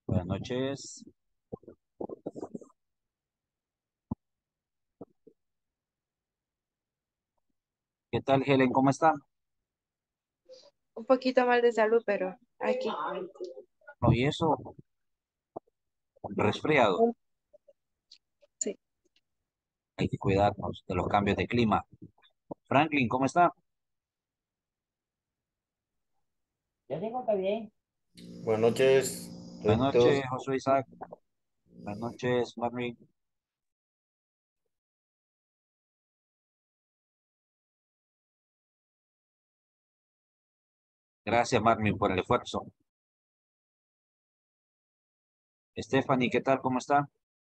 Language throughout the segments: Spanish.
Buenas noches. ¿Qué tal, Helen? ¿Cómo está? Un poquito mal de salud, pero aquí. No, y eso, resfriado. Un- Sí. Hay que cuidarnos de los cambios de clima. Franklin, ¿cómo está? Yo digo que bien. Buenas noches, Buenas toditos. noches, Josué Isaac. Buenas noches, Marvin. Gracias, Marvin, por el esfuerzo. Stephanie, ¿qué tal? ¿Cómo está?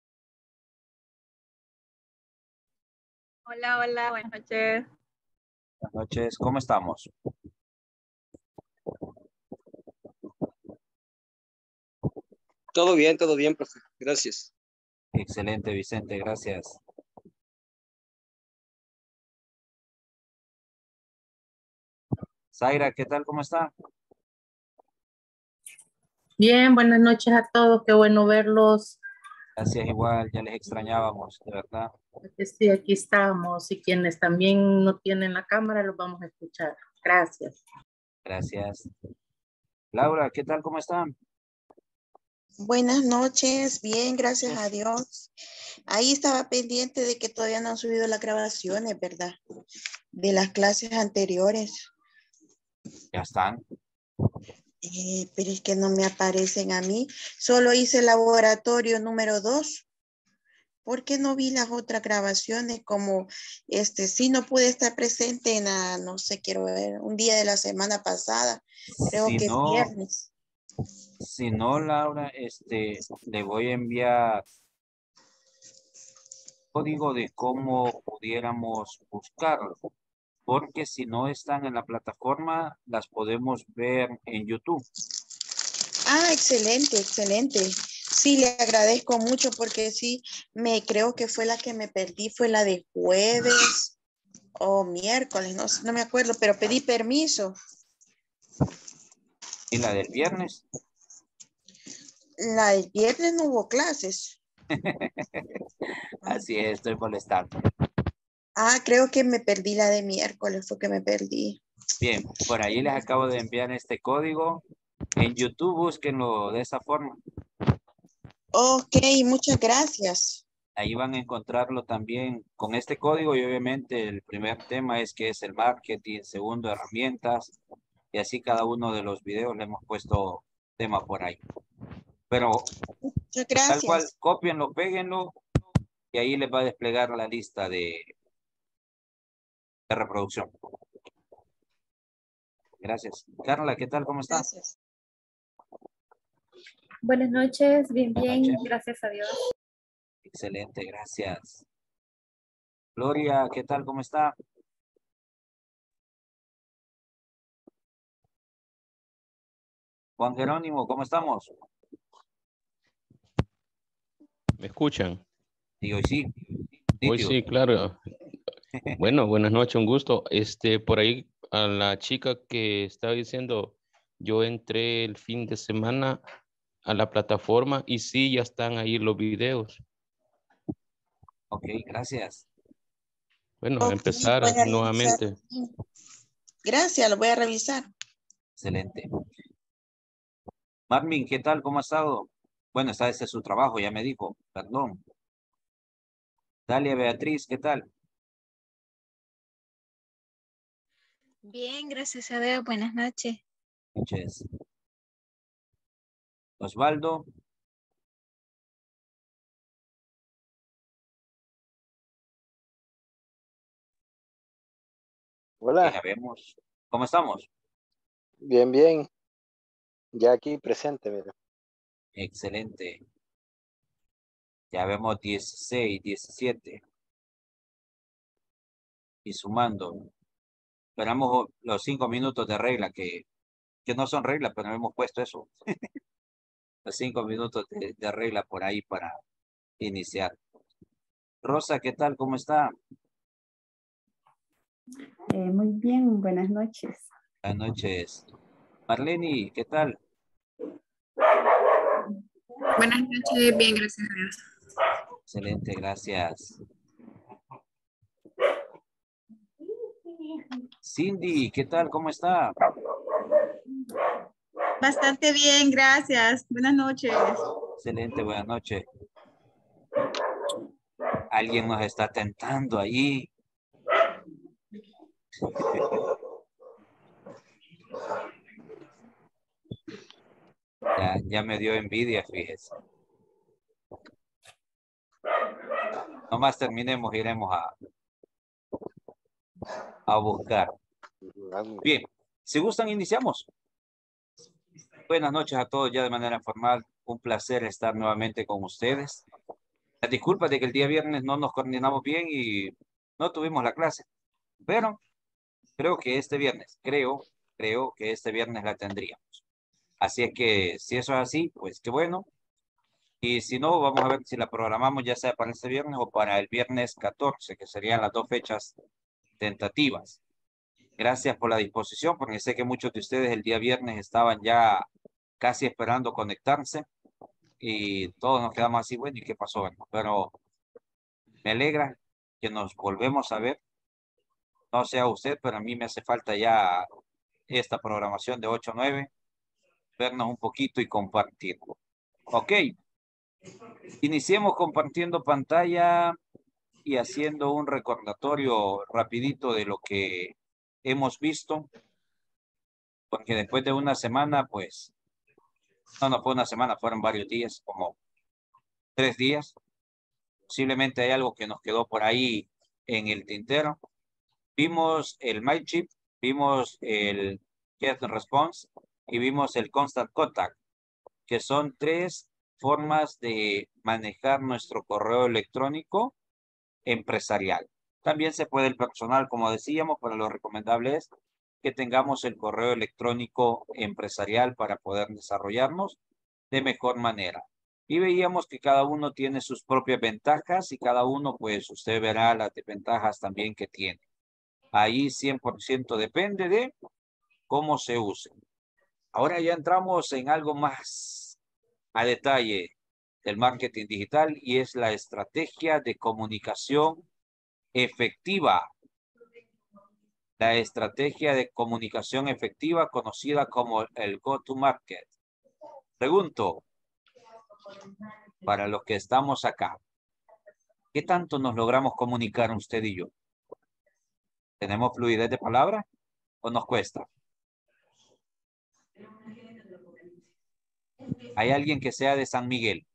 Hola, hola, buenas noches. Buenas noches, ¿cómo estamos? Todo bien, profe. Gracias. Excelente, Vicente, gracias. Zaira, ¿qué tal? ¿Cómo está? Bien, buenas noches a todos, qué bueno verlos. Gracias, igual, ya les extrañábamos, de verdad. Sí, aquí estamos y quienes también no tienen la cámara los vamos a escuchar. Gracias. Gracias. Laura, ¿qué tal? ¿Cómo están? Buenas noches, bien, gracias a Dios. Ahí estaba pendiente de que todavía no han subido las grabaciones, ¿verdad? De las clases anteriores. Ya están. Pero es que no me aparecen a mí. Solo hice el laboratorio número 2. ¿Por qué no vi las otras grabaciones? Como sí no pude estar presente en no sé, quiero ver, un día de la semana pasada. Creo Si que no, viernes. si no, Laura, le voy a enviar código de cómo pudiéramos buscarlo, porque si no están en la plataforma, las podemos ver en YouTube. Ah, excelente, excelente. Sí, le agradezco mucho porque sí, me creo que fue la que me perdí, fue la de jueves o miércoles, no, no me acuerdo, pero pedí permiso. Y la del viernes, La del viernes no hubo clases. así es, estoy molestando. Ah, creo que me perdí la de miércoles, fue que me perdí. Bien, por ahí les acabo de enviar este código. En YouTube búsquenlo de esa forma. Ok, muchas gracias. Ahí van a encontrarlo también con este código y obviamente el primer tema es que es el marketing, segundo herramientas y así cada uno de los videos le hemos puesto tema por ahí. Pero Muchas tal cual, gracias. cópienlo, péguenlo y ahí les va a desplegar la lista de reproducción. Gracias. Carla, ¿qué tal? ¿Cómo está? Gracias. Buenas noches, bien, Buenas bien, noches. gracias a Dios. Excelente, gracias. Gloria, ¿qué tal? ¿Cómo está? Juan Jerónimo, ¿cómo estamos? ¿Me escuchan? Digo, sí, Hoy nítido. sí, claro. Bueno, buenas noches, un gusto. Por ahí a la chica que estaba diciendo, yo entré el fin de semana a la plataforma y sí, ya están ahí los videos. Ok, gracias. Bueno, a Ok, voy empezar a revisar. nuevamente. Gracias, lo voy a revisar. Excelente. Marvin, ¿qué tal? ¿Cómo ha estado? Bueno, está ese es su trabajo, ya me dijo, perdón. Dalia Beatriz, ¿qué tal? Bien, gracias a Dios. Buenas noches. Noches. Osvaldo, Hola, ya vemos. ¿Cómo estamos? bien, bien. Ya aquí presente, mira. Excelente. Ya vemos 16, 17 y sumando. Esperamos los 5 minutos de regla que no son reglas, pero hemos puesto eso. Los 5 minutos de regla por ahí para iniciar. Rosa, ¿qué tal? ¿Cómo está? Muy bien, buenas noches. Buenas noches. Marlene, ¿qué tal? Buenas noches, bien, gracias a Dios. Excelente, gracias. Cindy, ¿qué tal? ¿Cómo está? Bastante bien, gracias. Buenas noches. Excelente, buenas noches. Alguien nos está tentando ahí. Ya me dio envidia, fíjese. Nomás terminemos, iremos a buscar. Bien, si gustan, iniciamos. Buenas noches a todos ya de manera formal. Un placer estar nuevamente con ustedes. Las disculpas de que el día viernes no nos coordinamos bien y no tuvimos la clase. Pero creo que este viernes, creo que este viernes la tendríamos. Así es que si eso es así, pues qué bueno. Y si no, vamos a ver si la programamos ya sea para este viernes o para el viernes 14, que serían las dos fechas tentativas. Gracias por la disposición, porque sé que muchos de ustedes el día viernes estaban ya casi esperando conectarse y todos nos quedamos así, bueno, ¿y qué pasó? Pero me alegra que nos volvemos a ver. No sea usted, pero a mí me hace falta ya esta programación de 8 a 9, vernos un poquito y compartir. Ok, iniciemos compartiendo pantalla y haciendo un recordatorio rapidito de lo que hemos visto, porque después de una semana, pues, no fue una semana, fueron varios días, como 3 días. Posiblemente hay algo que nos quedó por ahí en el tintero. Vimos el MyChip, vimos el Get Response y vimos el Constant Contact, que son 3 formas de manejar nuestro correo electrónico empresarial. También se puede el personal, como decíamos, pero lo recomendable es que tengamos el correo electrónico empresarial para poder desarrollarnos de mejor manera. Y veíamos que cada uno tiene sus propias ventajas y cada uno, pues, usted verá las desventajas también que tiene. Ahí 100% depende de cómo se use. Ahora ya entramos en algo más a detalle del marketing digital y es la estrategia de comunicación efectiva. La estrategia de comunicación efectiva conocida como el go-to-market. Pregunto, para los que estamos acá, ¿qué tanto nos logramos comunicar usted y yo? ¿Tenemos fluidez de palabra o nos cuesta? ¿Hay alguien que sea de San Miguel?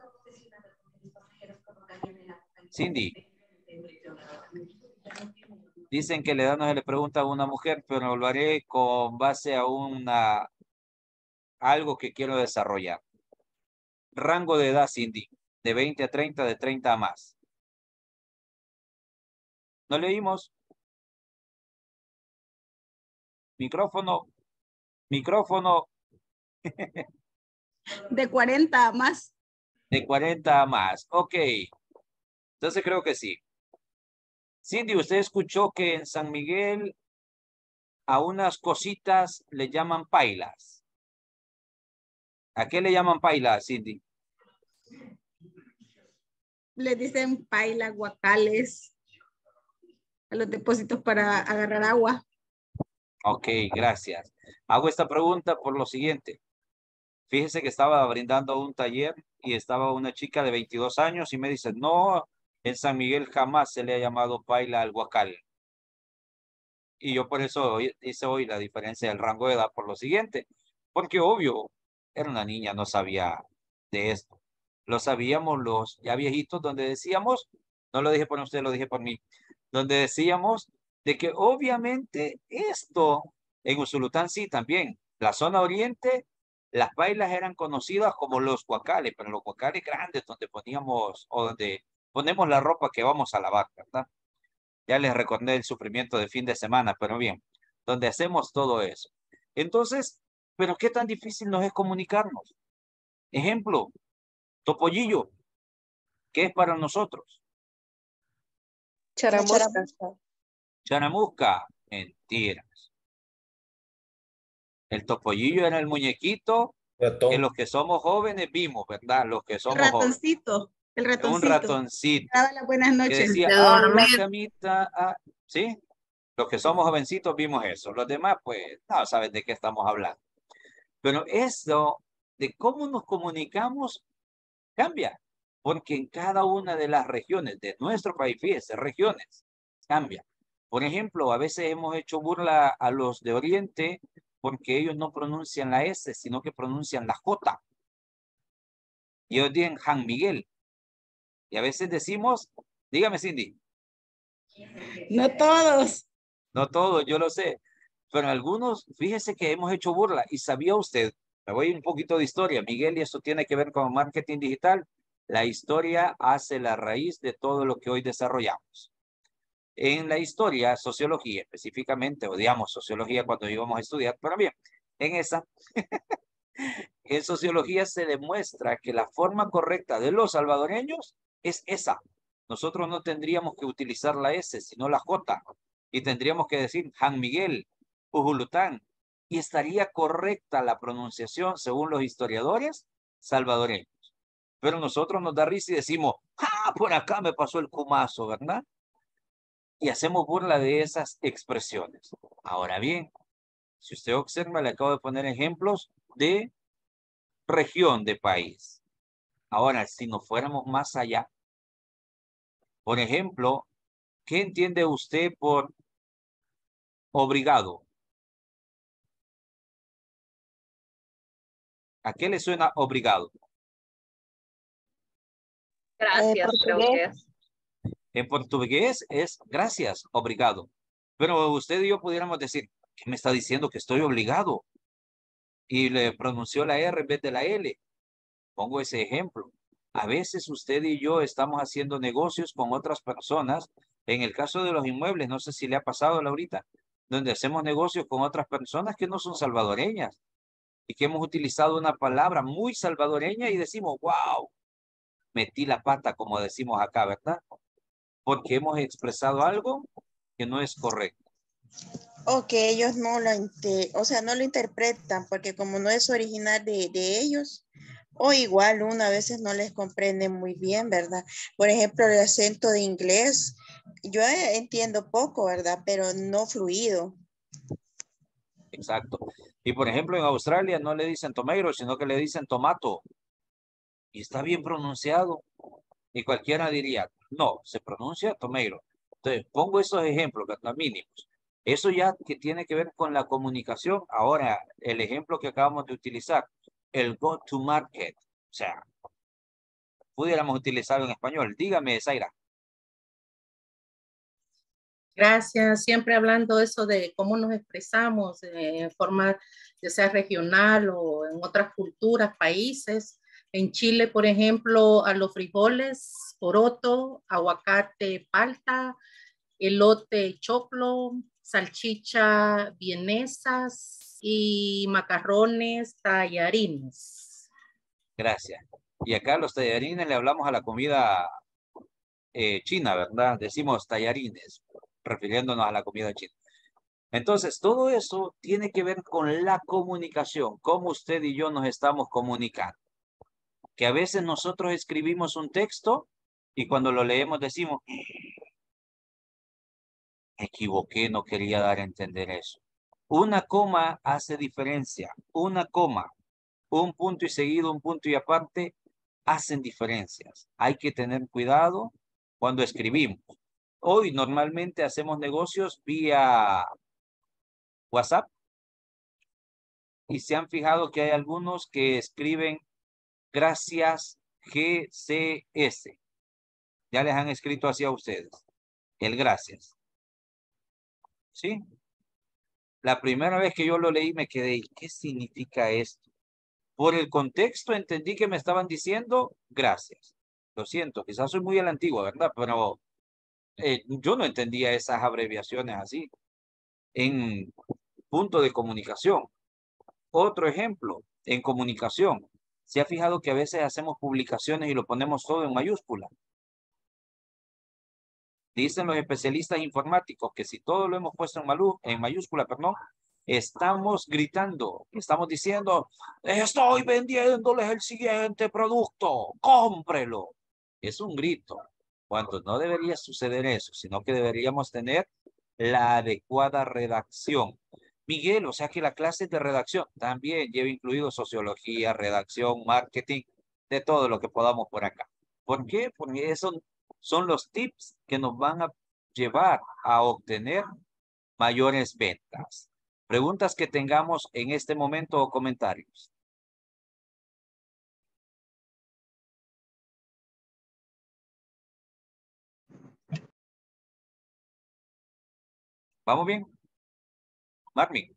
Cindy. Dicen que la edad no se le pregunta a una mujer, pero lo haré con base a algo que quiero desarrollar. Rango de edad, Cindy, de 20 a 30, de 30 a más. ¿No leímos? Micrófono. De 40 a más. De 40 a más. Ok. Entonces creo que sí. Cindy, usted escuchó que en San Miguel a unas cositas le llaman pailas. ¿A qué le llaman pailas, Cindy? Le dicen paila, guacales, a los depósitos para agarrar agua. Ok, gracias. Hago esta pregunta por lo siguiente. Fíjese que estaba brindando un taller y estaba una chica de 22 años y me dice, no, en San Miguel jamás se le ha llamado paila al guacal. Y yo por eso hice hoy la diferencia del rango de edad por lo siguiente. Porque obvio, era una niña, no sabía de esto. Lo sabíamos los ya viejitos donde decíamos, no lo dije por usted, lo dije por mí, donde decíamos de que obviamente esto en Usulután sí también. La zona oriente, las bailas eran conocidas como los guacales, pero los guacales grandes donde poníamos o donde ponemos la ropa que vamos a lavar, ¿verdad? Ya les recordé el sufrimiento de fin de semana, pero bien, donde hacemos todo eso. Entonces, ¿pero qué tan difícil nos es comunicarnos? Ejemplo, topollillo, ¿qué es para nosotros? Charamusca. Charamusca, mentiras. El topollillo era el muñequito Que los que somos jóvenes vimos, ¿verdad? Los que El somos jóvenes. ratoncito. El ratoncito. Un ratoncito. Daba las buenas Que noches. decía, De la dormir. camita. ¿Sí? Los que somos jovencitos vimos eso. Los demás, pues, no saben de qué estamos hablando. Pero eso de cómo nos comunicamos cambia. Porque en cada una de las regiones de nuestro país, fíjese, regiones, cambia. Por ejemplo, a veces hemos hecho burla a los de Oriente porque ellos no pronuncian la S, sino que pronuncian la J. Y ellos dicen San Miguel. Y a veces decimos, dígame Cindy. No todos. No todos, yo lo sé. Pero algunos, fíjese que hemos hecho burla. ¿Y sabía usted? Me voy un poquito de historia, Miguel, y esto tiene que ver con marketing digital. La historia hace la raíz de todo lo que hoy desarrollamos. En la historia, sociología específicamente, odiamos sociología cuando íbamos a estudiar, pero bien, en esa, en sociología se demuestra que la forma correcta de los salvadoreños es esa. Nosotros no tendríamos que utilizar la S, sino la J, y tendríamos que decir San Miguel, Ujulután, y estaría correcta la pronunciación según los historiadores salvadoreños. Pero nosotros nos da risa y decimos, por acá me pasó el cumazo, ¿verdad? Y hacemos burla de esas expresiones. Ahora bien, si usted observa, le acabo de poner ejemplos de región de país. Ahora, si nos fuéramos más allá, por ejemplo, ¿qué entiende usted por obrigado? ¿A qué le suena obrigado? Gracias, creo que es. En portugués es gracias, obrigado. Pero usted y yo pudiéramos decir, ¿qué me está diciendo que estoy obligado? Y le pronunció la R en vez de la L. Pongo ese ejemplo. A veces usted y yo estamos haciendo negocios con otras personas. En el caso de los inmuebles, no sé si le ha pasado, Laurita, donde hacemos negocios con otras personas que no son salvadoreñas y que hemos utilizado una palabra muy salvadoreña y decimos, wow, metí la pata, como decimos acá, ¿verdad? Porque hemos expresado algo que no es correcto. O que ellos no lo, no lo interpretan, porque como no es original de ellos, o igual uno a veces no les comprende muy bien, ¿verdad? Por ejemplo, el acento de inglés, yo entiendo poco, ¿verdad? Pero no fluido. Exacto. Y por ejemplo, en Australia no le dicen tomato, sino que le dicen tomato. Y está bien pronunciado. Y cualquiera diría, no, se pronuncia tomato. Entonces, pongo esos ejemplos, ¿verdad? Mínimos. Eso ya que tiene que ver con la comunicación. Ahora, el ejemplo que acabamos de utilizar, el go to market. O sea, pudiéramos utilizarlo en español. Dígame, Zaira. Gracias. Siempre hablando eso de cómo nos expresamos en forma, ya sea regional o en otras culturas, países. En Chile, por ejemplo, a los frijoles, poroto, aguacate, palta, elote, choclo, salchicha, vienesas y macarrones, tallarines. Gracias. Y acá los tallarines le hablamos a la comida china, ¿verdad? Decimos tallarines, refiriéndonos a la comida china. Entonces, todo eso tiene que ver con la comunicación, cómo usted y yo nos estamos comunicando. Que a veces nosotros escribimos un texto y cuando lo leemos decimos, me equivoqué, no quería dar a entender eso. Una coma hace diferencia, una coma, un punto y seguido, un punto y aparte, hacen diferencias. Hay que tener cuidado cuando escribimos. Hoy normalmente hacemos negocios vía WhatsApp y se han fijado que hay algunos que escriben gracias GCS. Ya les han escrito así a ustedes. El gracias. ¿Sí? La primera vez que yo lo leí me quedé, ¿qué significa esto? Por el contexto entendí que me estaban diciendo gracias. Lo siento, quizás soy muy a la antigua, ¿verdad? Pero yo no entendía esas abreviaciones así. En punto de comunicación. Otro ejemplo, en comunicación. ¿Se ha fijado que a veces hacemos publicaciones y lo ponemos todo en mayúscula? Dicen los especialistas informáticos que si todo lo hemos puesto en mayúscula, Estamos gritando, estamos diciendo, estoy vendiéndoles el siguiente producto, cómprelo. Es un grito, cuando no debería suceder eso, sino que deberíamos tener la adecuada redacción. Miguel, o sea que la clase de redacción también lleva incluido sociología, redacción, marketing, de todo lo que podamos por acá. ¿Por qué? Porque esos son los tips que nos van a llevar a obtener mayores ventas. Preguntas que tengamos en este momento o comentarios. ¿Vamos bien? Marvin.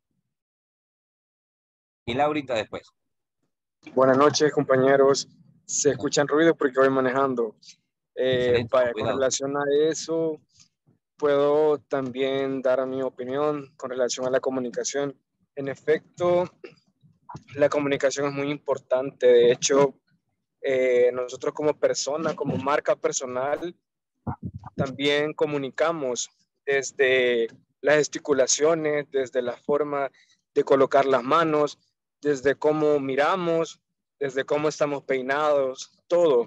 Y Laurita después. Buenas noches, compañeros. Se escuchan ruidos porque voy manejando. Con relación a eso, puedo también dar mi opinión con relación a la comunicación. En efecto, la comunicación es muy importante. De hecho, nosotros como persona, como marca personal, también comunicamos desde las gesticulaciones, desde la forma de colocar las manos, desde cómo miramos, desde cómo estamos peinados, todo.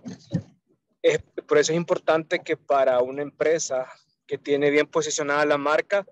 Por eso es importante que para una empresa que tiene bien posicionada la marca,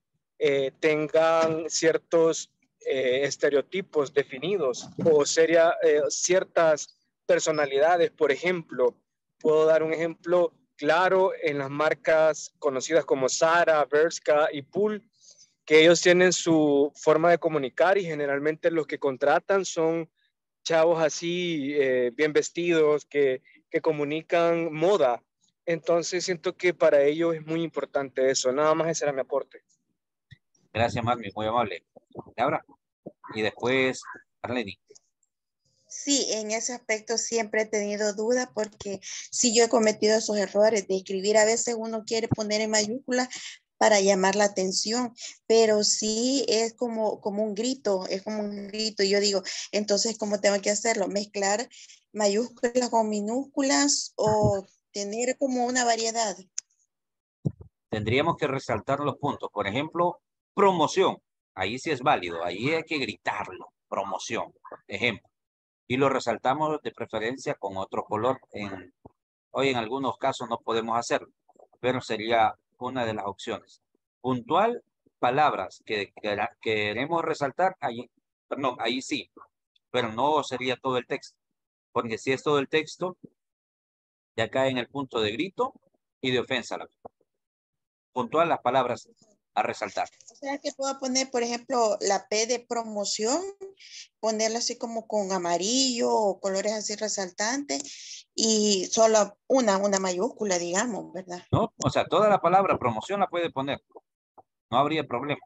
tengan ciertos estereotipos definidos o ciertas personalidades. Por ejemplo, puedo dar un ejemplo claro en las marcas conocidas como Zara, Bershka y Pool, que ellos tienen su forma de comunicar y generalmente los que contratan son chavos así bien vestidos que comunican moda. Entonces siento que para ellos es muy importante eso. Nada más ese era mi aporte. Gracias, Marmi, muy amable. Laura. Y después, Arleni. Sí, en ese aspecto siempre he tenido dudas porque sí yo he cometido esos errores de escribir. A veces uno quiere poner en mayúsculas para llamar la atención, pero sí es como un grito, es como un grito. Y yo digo, entonces, ¿cómo tengo que hacerlo? ¿Mezclar mayúsculas con minúsculas o tener como una variedad? Tendríamos que resaltar los puntos. Por ejemplo, promoción. Ahí sí es válido. Ahí hay que gritarlo. Promoción, ejemplo. Y lo resaltamos de preferencia con otro color. Hoy en algunos casos no podemos hacerlo, pero sería una de las opciones. Puntual, palabras que queremos resaltar, ahí sí, pero no sería todo el texto, porque si es todo el texto, ya cae en el punto de grito y de ofensa. Puntual las palabras a resaltar. O sea que puedo poner, por ejemplo, la P de promoción, ponerla así como con amarillo o colores así resaltantes y solo una mayúscula, digamos, ¿verdad? No, o sea, toda la palabra promoción la puede poner. No habría problema.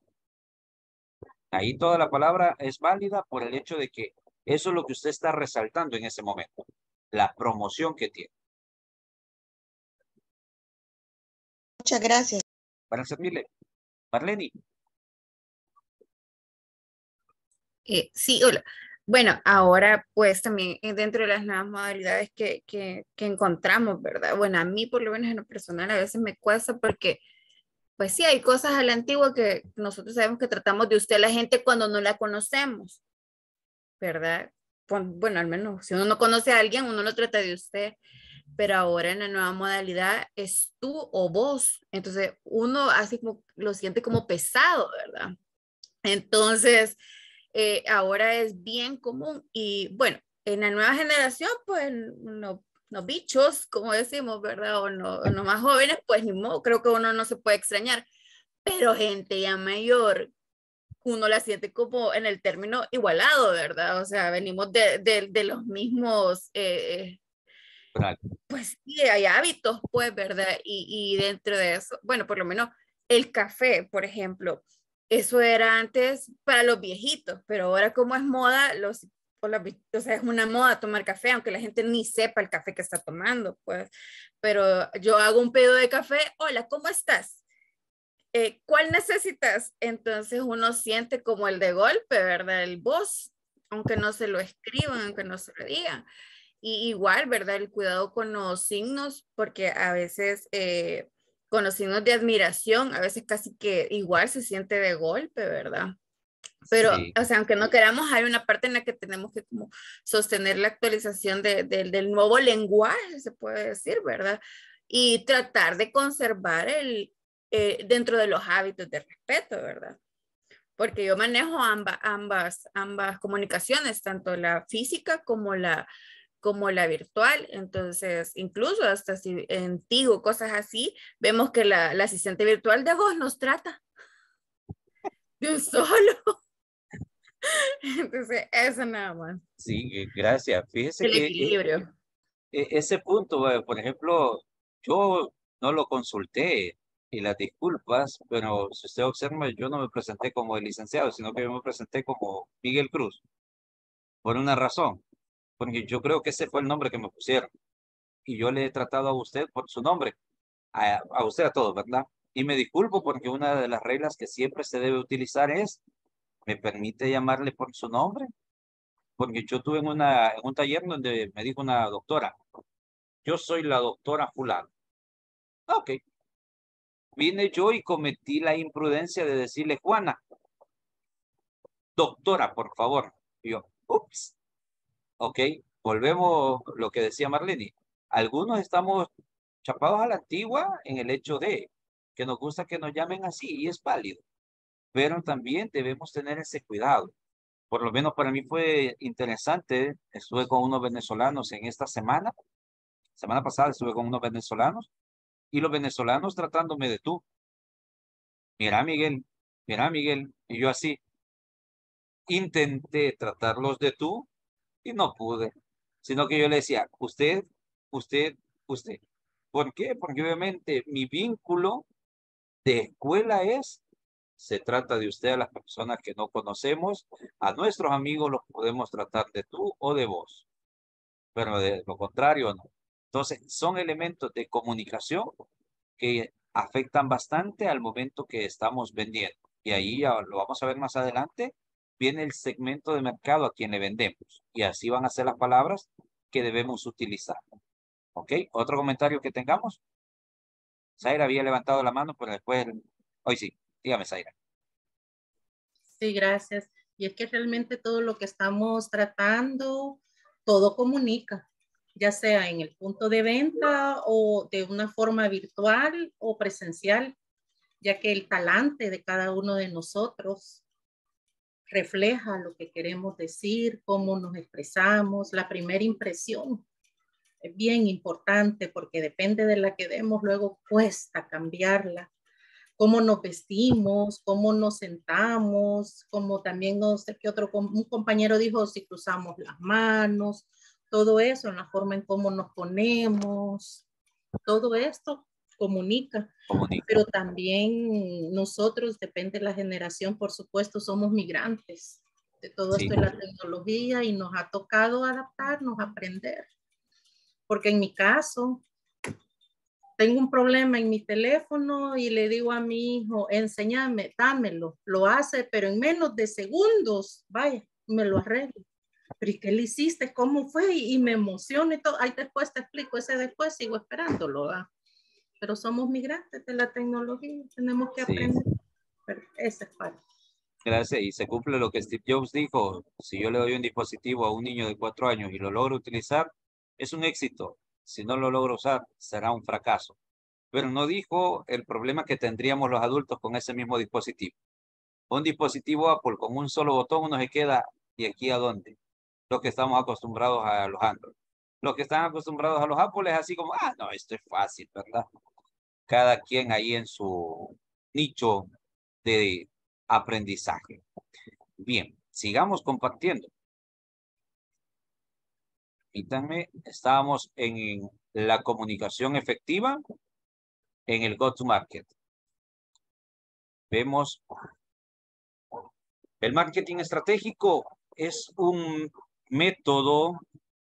Ahí toda la palabra es válida por el hecho de que eso es lo que usted está resaltando en ese momento. La promoción que tiene. Muchas gracias. Para servirle. Marleni. Sí, hola. Bueno, ahora pues también dentro de las nuevas modalidades que encontramos, ¿verdad? Bueno, a mí por lo menos en lo personal a veces me cuesta porque pues sí, hay cosas a la antigua que nosotros sabemos que tratamos de usted a la gente cuando no la conocemos, ¿verdad? Bueno, al menos si uno no conoce a alguien, uno lo trata de usted, pero ahora en la nueva modalidad es tú o vos. Entonces uno así como lo siente como pesado, ¿verdad? Entonces, ahora es bien común y bueno, en la nueva generación, pues los bichos, como decimos, ¿verdad? O no más jóvenes, pues ni modo, creo que uno no se puede extrañar, pero gente ya mayor, uno la siente como en el término igualado, ¿verdad? O sea, venimos de los mismos, pues sí, hay hábitos, pues, ¿verdad? Y dentro de eso, bueno, por lo menos el café, por ejemplo, eso era antes para los viejitos, pero ahora como es moda, o sea, es una moda tomar café, aunque la gente ni sepa el café que está tomando, pues. Pero yo hago un pedido de café, hola, ¿cómo estás? ¿Cuál necesitas? Entonces uno siente como el de golpe, ¿verdad? El voz, aunque no se lo escriban, aunque no se lo digan. Y igual, ¿verdad? El cuidado con los signos, porque a veces con los signos de admiración, a veces casi que igual se siente de golpe, ¿verdad? Pero, Sí. o sea, aunque no queramos, hay una parte en la que tenemos que como sostener la actualización del nuevo lenguaje, se puede decir, ¿verdad? Y tratar de conservar dentro de los hábitos de respeto, ¿verdad? Porque yo manejo ambas comunicaciones, tanto la física como la virtual. Entonces, incluso hasta si en Tigo, cosas así, vemos que la asistente virtual de voz nos trata de un solo. Entonces, eso nada más. Sí, gracias. Fíjese El que equilibrio. ese punto, por ejemplo, yo no lo consulté y las disculpas, pero si usted observa, yo no me presenté como el licenciado, sino que yo me presenté como Miguel Cruz, por una razón, porque yo creo que ese fue el nombre que me pusieron y yo le he tratado a usted por su nombre, a usted a todos, ¿verdad? Y me disculpo porque una de las reglas que siempre se debe utilizar es, ¿me permite llamarle por su nombre? Porque yo tuve en un taller donde me dijo una doctora, yo soy la doctora fulano. Ok. Vine yo y cometí la imprudencia de decirle, Juana, doctora, por favor. Y yo, ups. Ok, volvemos lo que decía Marlene. Algunos estamos chapados a la antigua en el hecho de que nos gusta que nos llamen así y es válido. Pero también debemos tener ese cuidado. Por lo menos para mí fue interesante. Estuve con unos venezolanos en esta semana. Semana pasada estuve con unos venezolanos y los venezolanos tratándome de tú. Mira, Miguel, y yo así intenté tratarlos de tú y no pude, sino que yo le decía, usted, usted. ¿Por qué? Porque obviamente mi vínculo de escuela se trata de usted a las personas que no conocemos, a nuestros amigos los podemos tratar de tú o de vos, pero de lo contrario no. Entonces, son elementos de comunicación que afectan bastante al momento que estamos vendiendo. Y ahí ya lo vamos a ver más adelante, viene el segmento de mercado a quien le vendemos. Y así van a ser las palabras que debemos utilizar. ¿Ok? ¿Otro comentario que tengamos? Zaira había levantado la mano, pero después, hoy sí, dígame, Zaira. Sí, gracias. Y es que realmente todo lo que estamos tratando, todo comunica, ya sea en el punto de venta o de una forma virtual o presencial, ya que el talante de cada uno de nosotros refleja lo que queremos decir, cómo nos expresamos, la primera impresión. Es bien importante porque depende de la que demos, luego cuesta cambiarla. Cómo nos vestimos, cómo nos sentamos, como también no sé qué un compañero dijo, si cruzamos las manos, todo eso, en la forma en cómo nos ponemos, todo esto comunica. Pero también nosotros, depende de la generación, por supuesto, somos migrantes de todo esto de la tecnología y nos ha tocado adaptarnos, aprender. Porque en mi caso, tengo un problema en mi teléfono y le digo a mi hijo, enséñame, dámelo. Lo hace, pero en menos de segundos, vaya, me lo arreglo. Pero ¿y qué le hiciste? ¿Cómo fue? Y me emociona y todo. Ahí después te explico, ese después sigo esperándolo. ¿verdad? Pero somos migrantes de la tecnología, tenemos que aprender. Pero esa es parte. Gracias, y se cumple lo que Steve Jobs dijo, si yo le doy un dispositivo a un niño de 4 años y lo logro utilizar, es un éxito. Si no lo logro usar, será un fracaso. Pero no dijo el problema que tendríamos los adultos con ese mismo dispositivo. Un dispositivo Apple con un solo botón uno se queda, ¿y aquí a dónde? Los que estamos acostumbrados a los Android. Los que están acostumbrados a los Apple es así como, no, esto es fácil, ¿verdad? Cada quien ahí en su nicho de aprendizaje. Bien, sigamos compartiendo. Permítanme, estábamos en la comunicación efectiva, en el go-to-market. Vemos, el marketing estratégico es un método,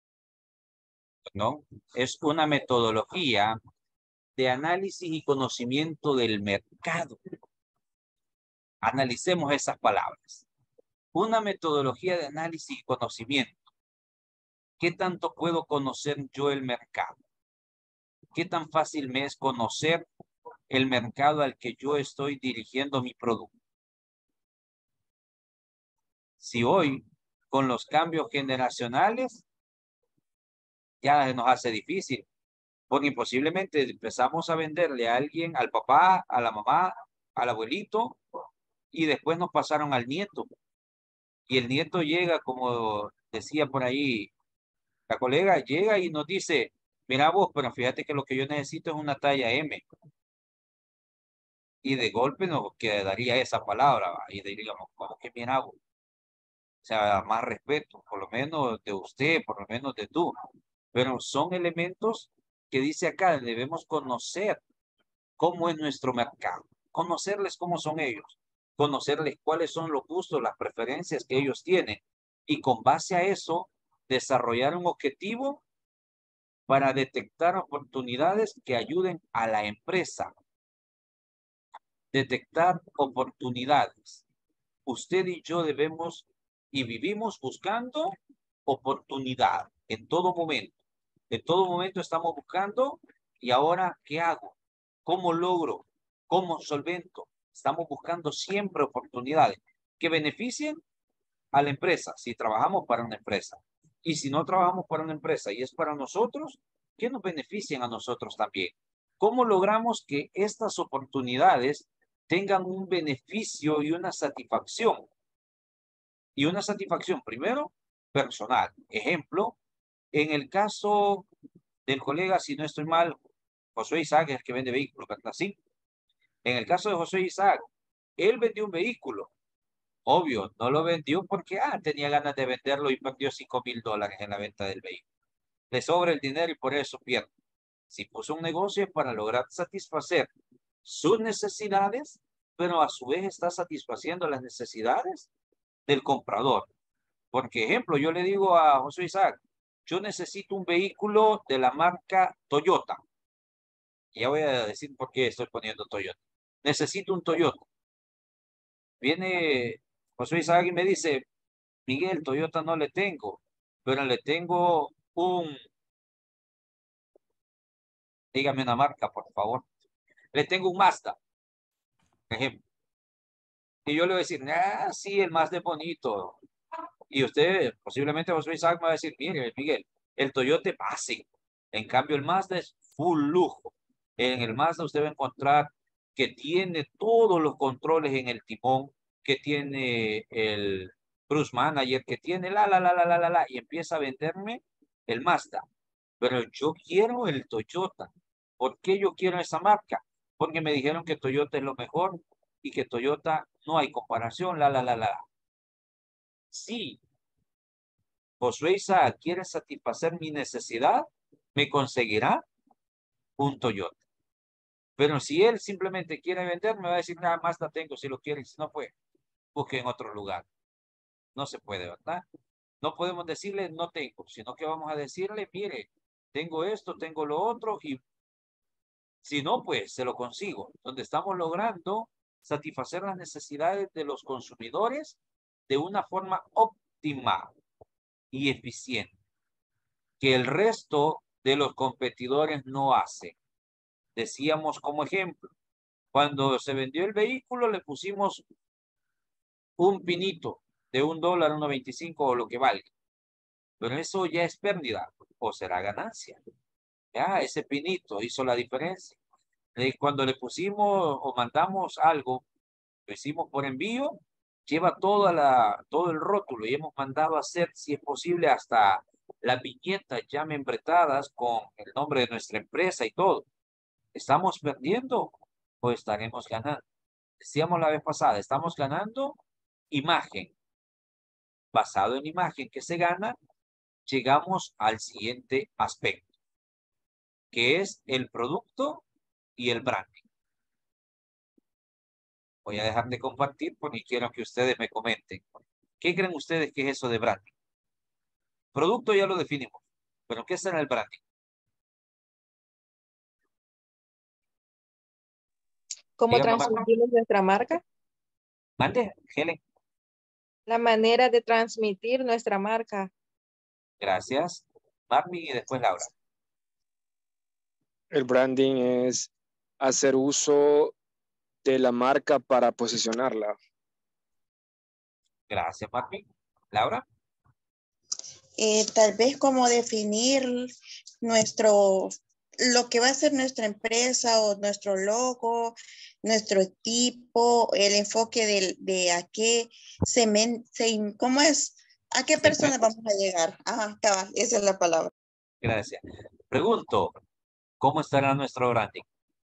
¿no? Es una metodología de análisis y conocimiento del mercado. Analicemos esas palabras. Una metodología de análisis y conocimiento. ¿Qué tanto puedo conocer yo el mercado? ¿Qué tan fácil me es conocer el mercado al que yo estoy dirigiendo mi producto? Si hoy, con los cambios generacionales, ya se nos hace difícil, porque posiblemente empezamos a venderle a alguien, al papá, a la mamá, al abuelito, y después nos pasaron al nieto. Y el nieto llega, como decía por ahí la colega, llega y nos dice, mira vos, pero fíjate que lo que yo necesito es una talla M. Y de golpe nos quedaría esa palabra, ¿va? Y diríamos, ¿cómo que mira vos? O sea, más respeto, por lo menos de usted, por lo menos de tú. Pero son elementos que dice acá, debemos conocer cómo es nuestro mercado, conocerles cómo son ellos, conocerles cuáles son los gustos, las preferencias que ellos tienen y con base a eso desarrollar un objetivo para detectar oportunidades que ayuden a la empresa. Detectar oportunidades. Usted y yo debemos y vivimos buscando oportunidad en todo momento. En todo momento estamos buscando y ahora, ¿qué hago? ¿Cómo logro? ¿Cómo solvento? Estamos buscando siempre oportunidades que beneficien a la empresa, si trabajamos para una empresa. Y si no trabajamos para una empresa y es para nosotros, que nos beneficien a nosotros también. ¿Cómo logramos que estas oportunidades tengan un beneficio y una satisfacción? Y una satisfacción, primero, personal. Ejemplo, en el caso del colega, si no estoy mal, Josué Isaac es el que vende vehículos, ¿verdad? Sí. En el caso de Josué Isaac, él vendió un vehículo. Obvio, no lo vendió porque tenía ganas de venderlo y perdió $5,000 en la venta del vehículo. Le sobra el dinero y por eso pierde. Si puso un negocio es para lograr satisfacer sus necesidades, pero a su vez está satisfaciendo las necesidades del comprador. Porque, ejemplo, yo le digo a José Isaac, yo necesito un vehículo de la marca Toyota. Y ya voy a decir por qué estoy poniendo Toyota. Necesito un Toyota. Viene José Isaac y me dice, Miguel, Toyota no le tengo, pero le tengo dígame una marca, por favor. Le tengo un Mazda, por ejemplo. Y yo le voy a decir, sí, el Mazda es bonito. Y usted, posiblemente José Isaac me va a decir, mire, Miguel, el Toyota es básico. En cambio, el Mazda es full lujo. En el Mazda usted va a encontrar que tiene todos los controles en el timón, que tiene el Cruise Manager, que tiene y empieza a venderme el Mazda. Pero yo quiero el Toyota. ¿Por qué yo quiero esa marca? Porque me dijeron que Toyota es lo mejor y que Toyota no hay comparación, Sí, Josué Isaac quiere satisfacer mi necesidad, me conseguirá un Toyota. Pero si él simplemente quiere vender, me va a decir, nada más la tengo, si lo quieren, si no, pues busque en otro lugar. No se puede, ¿verdad? No podemos decirle, no tengo, sino que vamos a decirle, mire, tengo esto, tengo lo otro, y si no, pues se lo consigo. Donde estamos logrando satisfacer las necesidades de los consumidores de una forma óptima y eficiente, que el resto de los competidores no hacen. Decíamos como ejemplo, cuando se vendió el vehículo le pusimos un pinito de $1, 1.25 o lo que valga. Pero eso ya es pérdida o será ganancia. Ya ese pinito hizo la diferencia. Cuando le pusimos o mandamos algo, lo hicimos por envío, lleva todo el rótulo y hemos mandado a hacer, si es posible, hasta las viñetas ya membretadas con el nombre de nuestra empresa y todo. ¿Estamos perdiendo o estaremos ganando? Decíamos la vez pasada, estamos ganando imagen. Basado en imagen que se gana, llegamos al siguiente aspecto, que es el producto y el branding. Voy a dejar de compartir porque quiero que ustedes me comenten. ¿Qué creen ustedes que es eso de branding? Producto ya lo definimos, pero ¿qué será el branding? ¿Cómo transmitimos nuestra marca? Mande, Helen. La manera de transmitir nuestra marca. Gracias. Marvin y después Laura. El branding es hacer uso de la marca para posicionarla. Gracias, papi. Laura. Tal vez como definir lo que va a ser nuestra empresa o nuestro logo, nuestro tipo, el enfoque de a qué ¿cómo es? ¿A qué persona vamos a llegar? Ajá, cabal, esa es la palabra. Gracias. Pregunto, ¿cómo estará nuestro branding?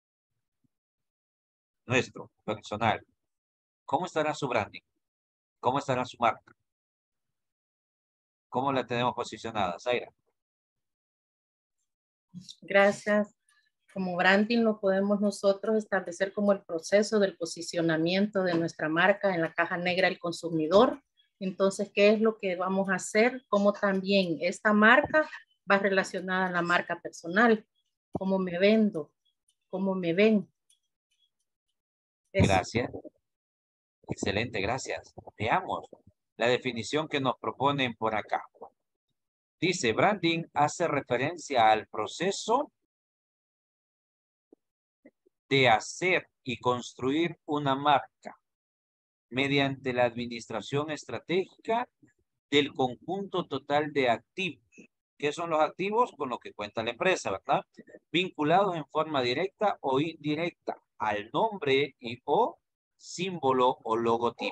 Nuestro, personal. ¿Cómo estará su branding? ¿Cómo estará su marca? ¿Cómo la tenemos posicionada, Zaira? Gracias. Como branding lo podemos nosotros establecer como el proceso del posicionamiento de nuestra marca en la caja negra del consumidor. Entonces, ¿qué es lo que vamos a hacer? Cómo también esta marca va relacionada a la marca personal. ¿Cómo me vendo? ¿Cómo me ven? Eso. Gracias. Excelente, gracias. Veamos la definición que nos proponen por acá. Dice, branding hace referencia al proceso de hacer y construir una marca mediante la administración estratégica del conjunto total de activos. ¿Qué son los activos? Con lo que cuenta la empresa, ¿verdad? Vinculados en forma directa o indirecta al nombre y o símbolo o logotipo.